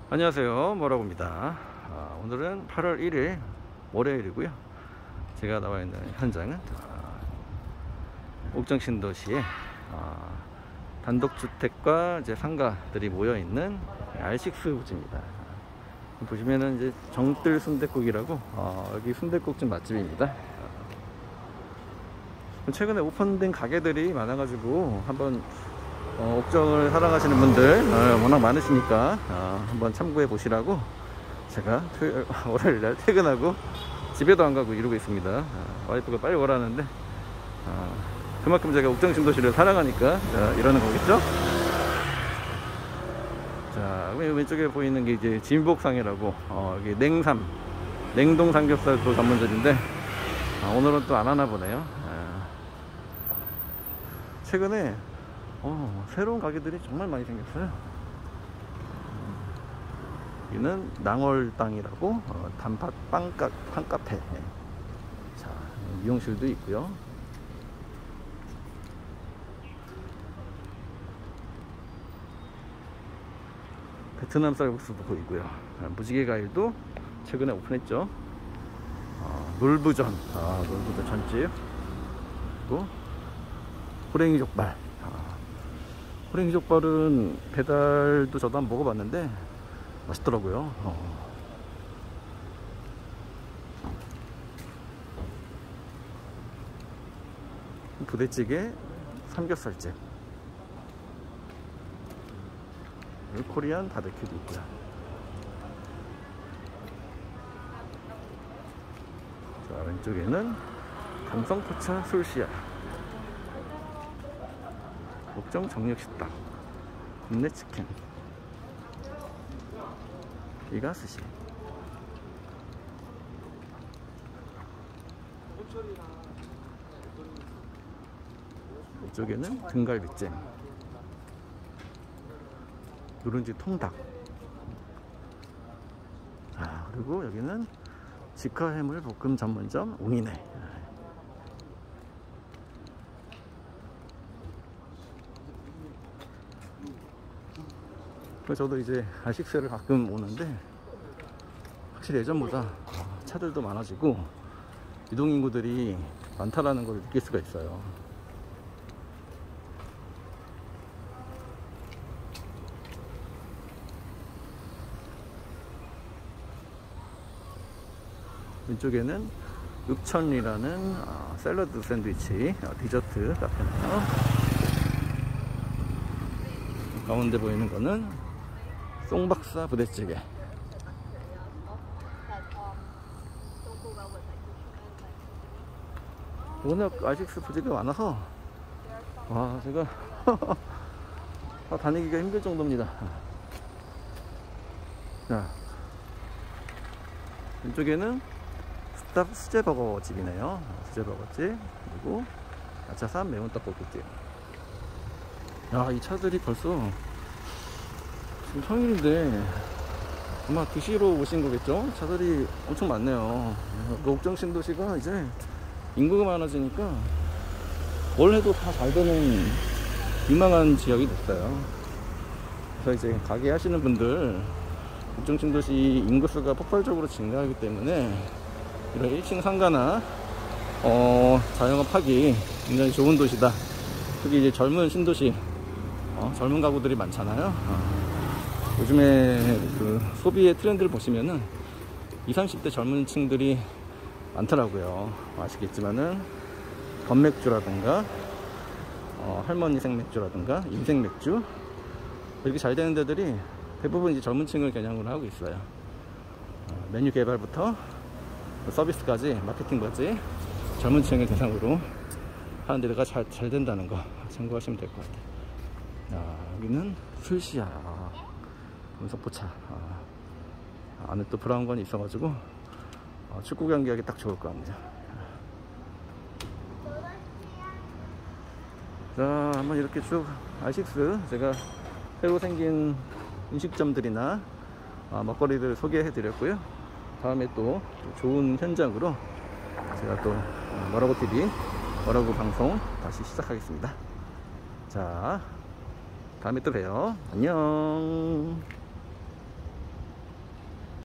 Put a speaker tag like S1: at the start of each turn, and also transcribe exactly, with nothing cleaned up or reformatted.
S1: 안녕하세요, 뭐라고입니다. 아, 오늘은 팔월 일일 월요일이고요. 제가 나와 있는 현장은 아, 옥정 신도시의 아, 단독주택과 이제 상가들이 모여 있는 알식스 부지입니다. 보시면은 이제 정뜰 순댓국이라고 어, 여기 순댓국집 맛집입니다. 최근에 오픈된 가게들이 많아가지고 한번 어, 옥정을 사랑하시는 분들 어, 워낙 많으시니까 어, 한번 참고해 보시라고 제가 토요일, 월요일날 퇴근하고 집에도 안 가고 이러고 있습니다. 어, 와이프가 빨리 오라는데 어, 그만큼 제가 옥정 신도시를 사랑하니까 어, 이러는 거겠죠. 자, 왼쪽에 보이는 게 이제 진복상이라고 어, 여기 냉삼 냉동 삼겹살도 전문점인데 어, 오늘은 또 안 하나 보네요. 어, 최근에 어, 새로운 가게들이 정말 많이 생겼어요. 여기는 낭월당이라고 어, 단팥 빵카, 빵카페. 자, 미용실도 있고요. 베트남 쌀국수도 보이고요. 아, 무지개 과일도 최근에 오픈했죠. 어, 놀부전, 아, 놀부전 전집. 또 호랭이 족발. 호랭이 족발은 배달도 저도 한번 먹어봤는데 맛있더라고요. 어. 부대찌개, 삼겹살집, 코리안 바베큐도 있고요. 자, 왼쪽에는 감성포차 술시야, 옥정 정육식당, 굽네치킨, 이가스시, 이쪽에는 등갈비찜, 누룽지 통닭. 아, 그리고 여기는 직화해물 볶음 전문점 웅이네. 저도 이제 알식스를 가끔 오는데 확실히 예전보다 차들도 많아지고 이동인구들이 많다라는 걸 느낄 수가 있어요. 왼쪽에는 읍천이라는 샐러드 샌드위치 디저트 카페네요. 가운데 보이는 거는 송박사 부대찌개. 워낙 알식스 부지가 많아서 와, 제가 다 다니기가 힘들 정도입니다. 자, 왼쪽에는 스탑 수제버거 집이네요. 수제버거집, 그리고 아차산 매운 떡볶이집. 야, 이 차들이 벌써 지금 평일인데 아마 드시러 오신 거겠죠? 차들이 엄청 많네요. 옥정 신도시가 이제 인구가 많아지니까 뭘 해도 다 잘 되는 유망한 지역이 됐어요. 그래서 이제 가게 하시는 분들 옥정 신도시 인구수가 폭발적으로 증가하기 때문에 이런 일 층 상가나 어, 자영업하기 굉장히 좋은 도시다. 특히 이제 젊은 신도시, 어, 젊은 가구들이 많잖아요. 어. 요즘에 그 소비의 트렌드를 보시면은 이십, 삼십 대 젊은 층들이 많더라고요. 아시겠지만은 건맥주라든가 어, 할머니 생맥주라든가 인생맥주, 이렇게 잘 되는 데들이 대부분 이제 젊은 층을 겨냥으로 하고 있어요. 어, 메뉴 개발부터 서비스까지, 마케팅까지 젊은 층을 대상으로 하는 데가 잘, 잘 된다는 거 참고하시면 될 것 같아요. 아, 여기는 술시야, 금속포차. 아, 안에 또 브라운관이 있어가지고 아, 축구 경기하기 딱 좋을 것 같네요. 자, 한번 이렇게 쭉 알식스 제가 새로 생긴 음식점들이나 아, 먹거리들 소개해 드렸고요. 다음에 또 좋은 현장으로 제가 또 뭐라고티비 뭐라고 방송 다시 시작하겠습니다. 자, 다음에 또 봬요. 안녕.